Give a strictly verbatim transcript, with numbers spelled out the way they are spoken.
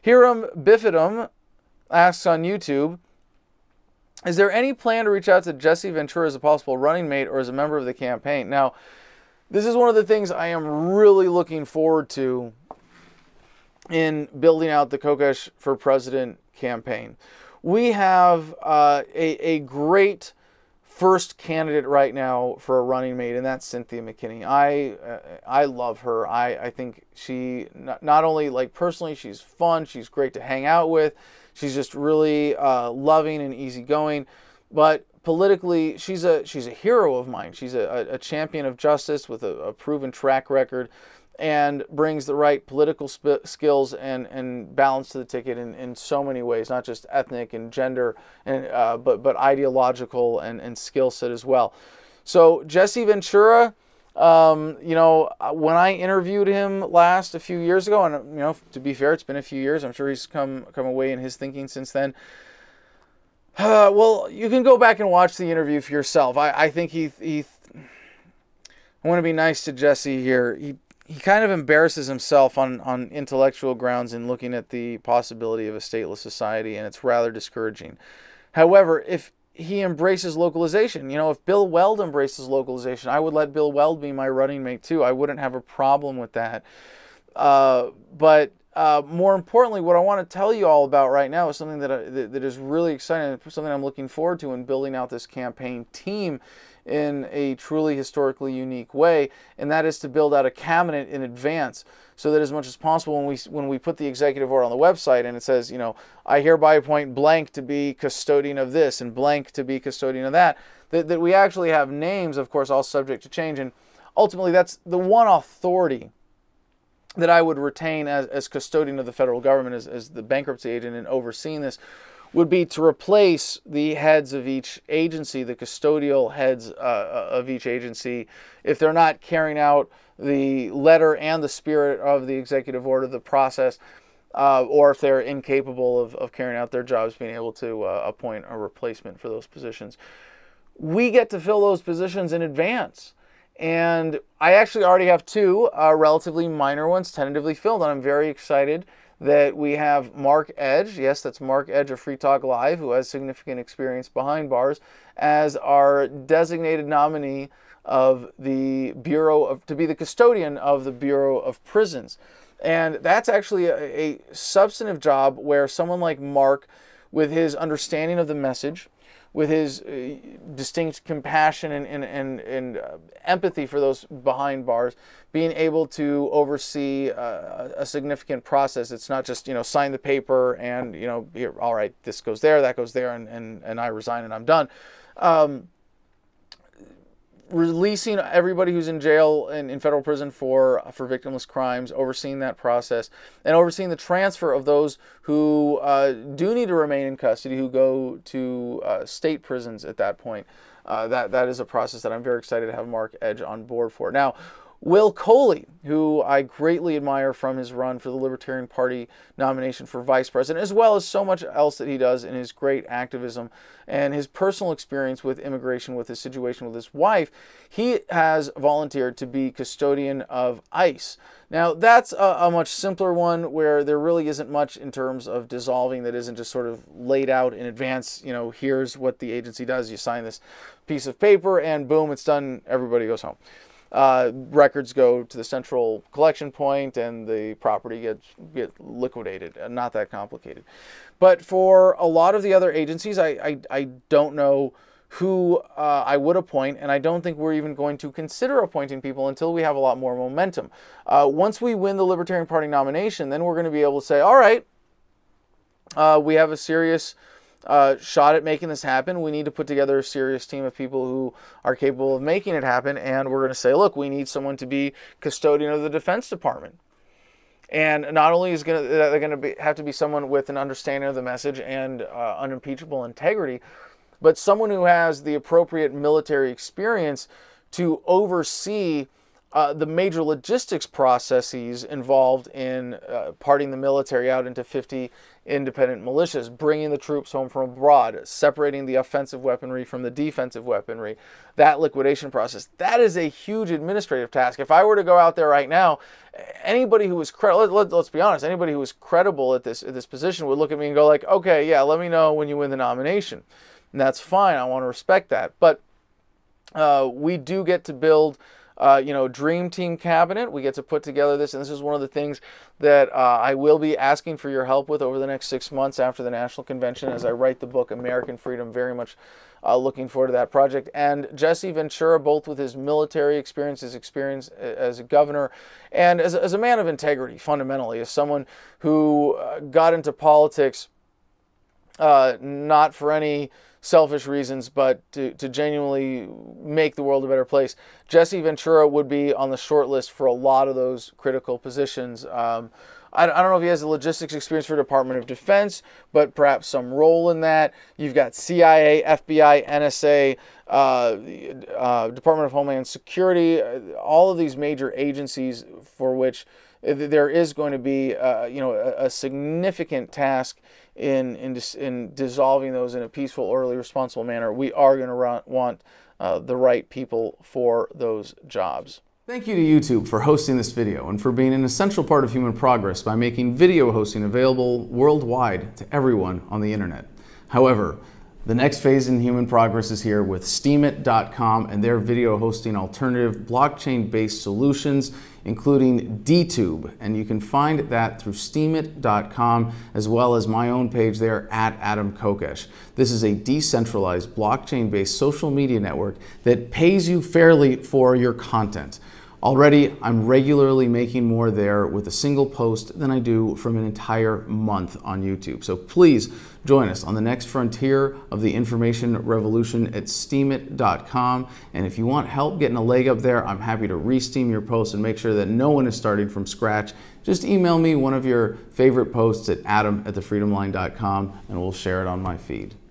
Hiram Bifidum asks on YouTube, is there any plan to reach out to Jesse Ventura as a possible running mate or as a member of the campaign? Now, this is one of the things I am really looking forward to in building out the Kokesh for President campaign. We have uh, a, a great first candidate right now for a running mate, and that's Cynthia McKinney. I uh, I love her. I, I think she, not, not only like personally, she's fun, she's great to hang out with, she's just really uh, loving and easygoing, but politically, she's a she's a hero of mine. She's a, a champion of justice with a, a proven track record, and brings the right political sp skills and, and balance to the ticket in, in so many ways, not just ethnic and gender, and uh, but but ideological and, and skill set as well. So Jesse Ventura, um, you know, when I interviewed him last a few years ago, and you know, to be fair, it's been a few years. I'm sure he's come come away in his thinking since then. Uh, well, you can go back and watch the interview for yourself. I, I think he, he, I want to be nice to Jesse here. He, he kind of embarrasses himself on, on intellectual grounds in looking at the possibility of a stateless society, and it's rather discouraging. However, if he embraces localization, you know, if Bill Weld embraces localization, I would let Bill Weld be my running mate too. I wouldn't have a problem with that. Uh, but Uh, more importantly, what I want to tell you all about right now is something that, I, that, that is really exciting, something I'm looking forward to in building out this campaign team in a truly historically unique way, and that is to build out a cabinet in advance, so that as much as possible, when we when we put the executive order on the website and it says, you know, I hereby appoint blank to be custodian of this and blank to be custodian of that, that, that we actually have names, of course, all subject to change, and ultimately that's the one authority that I would retain as, as custodian of the federal government, as, as the bankruptcy agent and overseeing this, would be to replace the heads of each agency, the custodial heads uh, of each agency, if they're not carrying out the letter and the spirit of the executive order, the process, uh, or if they're incapable of, of carrying out their jobs, being able to uh, appoint a replacement for those positions. We get to fill those positions in advance. And I actually already have two uh, relatively minor ones tentatively filled, and I'm very excited that we have Mark Edge, yes, that's Mark Edge of Free Talk Live, who has significant experience behind bars, as our designated nominee of the Bureau of, to be the custodian of the Bureau of Prisons. And that's actually a, a substantive job where someone like Mark, with his understanding of the message, with his uh, distinct compassion and, and, and, and uh, empathy for those behind bars, being able to oversee uh, a significant process. It's not just, you know, sign the paper and, you know, here, all right, this goes there, that goes there, and, and, and I resign and I'm done. Um, releasing everybody who's in jail and in federal prison for for victimless crimes, overseeing that process, and overseeing the transfer of those who uh, do need to remain in custody, who go to uh, state prisons at that point. Uh, that that is a process that I'm very excited to have Mark Edge on board for. Now, Will Coley, who I greatly admire from his run for the Libertarian Party nomination for vice president, as well as so much else that he does in his great activism and his personal experience with immigration, with his situation with his wife, he has volunteered to be custodian of ICE. Now, that's a, a much simpler one where there really isn't much in terms of dissolving that isn't just sort of laid out in advance. You know, here's what the agency does. You sign this piece of paper and boom, it's done. Everybody goes home. Uh, records go to the central collection point and the property gets get liquidated. Not that complicated. But for a lot of the other agencies, I, I, I don't know who uh, I would appoint, and I don't think we're even going to consider appointing people until we have a lot more momentum. Uh, once we win the Libertarian Party nomination, then we're going to be able to say, all right, uh, we have a serious Uh, shot at making this happen. We need to put together a serious team of people who are capable of making it happen, and we're going to say, look, we need someone to be custodian of the Defense Department. And not only is going to, they're going to be, have to be someone with an understanding of the message and uh, unimpeachable integrity, but someone who has the appropriate military experience to oversee uh, the major logistics processes involved in uh, parting the military out into fifty independent militias, bringing the troops home from abroad, separating the offensive weaponry from the defensive weaponry, that liquidation process. That is a huge administrative task. If I were to go out there right now, anybody who was credible, let, let, let's be honest, anybody who was credible at this, at this position would look at me and go like, okay, yeah, let me know when you win the nomination. And that's fine. I want to respect that. But uh, we do get to build Uh, you know, dream team cabinet. We get to put together this, and this is one of the things that uh, I will be asking for your help with over the next six months after the National Convention as I write the book, American Freedom. Very much uh, looking forward to that project. And Jesse Ventura, both with his military experience, his experience as a governor, and as, as a man of integrity, fundamentally, as someone who uh, got into politics uh, not for any selfish reasons, but to, to genuinely make the world a better place. Jesse Ventura would be on the short list for a lot of those critical positions. Um, I, I don't know if he has the logistics experience for Department of Defense, but perhaps some role in that. You've got C I A, F B I, N S A, uh, uh, Department of Homeland Security, uh, all of these major agencies for which there is going to be, uh, you know, a, a significant task in, in in dissolving those in a peaceful, orderly, responsible manner. We are going to want uh, the right people for those jobs. Thank you to YouTube for hosting this video and for being an essential part of human progress by making video hosting available worldwide to everyone on the internet. However, the next phase in human progress is here with Steemit dot com and their video hosting alternative blockchain-based solutions, including DTube. And you can find that through Steemit dot com, as well as my own page there at Adam Kokesh. This is a decentralized blockchain-based social media network that pays you fairly for your content. Already, I'm regularly making more there with a single post than I do from an entire month on YouTube. So please join us on the next frontier of the information revolution at Steemit dot com. And if you want help getting a leg up there, I'm happy to re-steam your posts and make sure that no one is starting from scratch. Just email me one of your favorite posts at adam at the freedom line dot com and we'll share it on my feed.